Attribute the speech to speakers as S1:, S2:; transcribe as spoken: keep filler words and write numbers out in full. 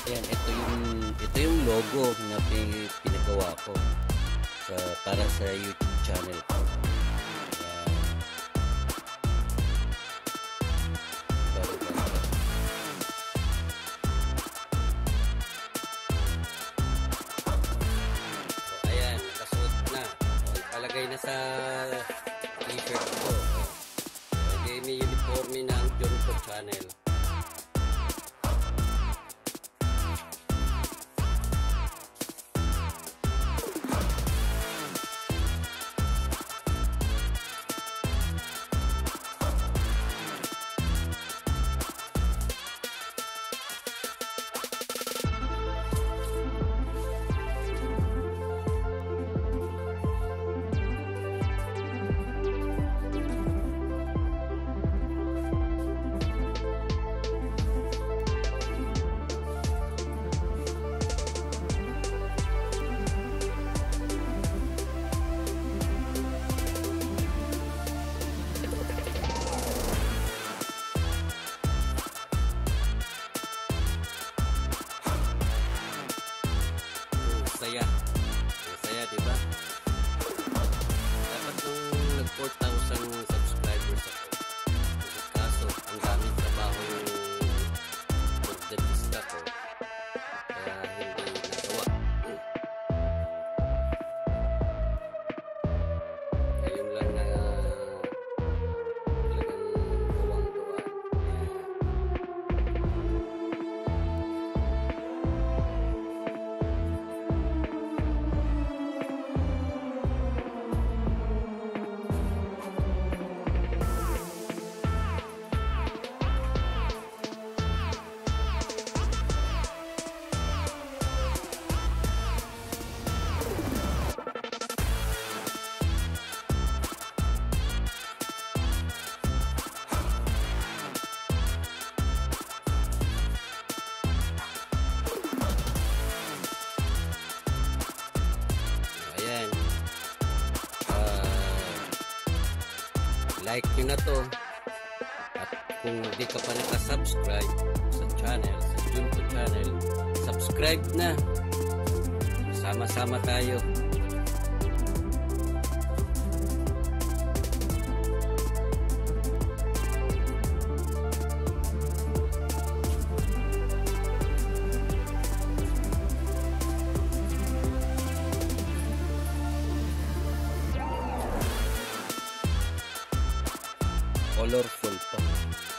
S1: Ayan, ito yung ito yung logo na pi- pinagawa ko sa para sa YouTube channel ko. Ayan. Sorry, guys. So, ayan, nakasuot na. So, palagay na sa t-shirt ko. Okay, may uniform na ang Junko channel. Saya. Saya, di ba? Dapat nung nag four thousand subscribers ako. Kaso, ang daming trabaho yung pagdadista ko. Kaya hindi nagawa. Ayun lang na talagang gawang-gawa. Ayan. Uh, like nyo na to. At kung di ka pa nakasubscribe sa channel, sa Junko channel, subscribe na. Sama-sama tayo. Colorful pa.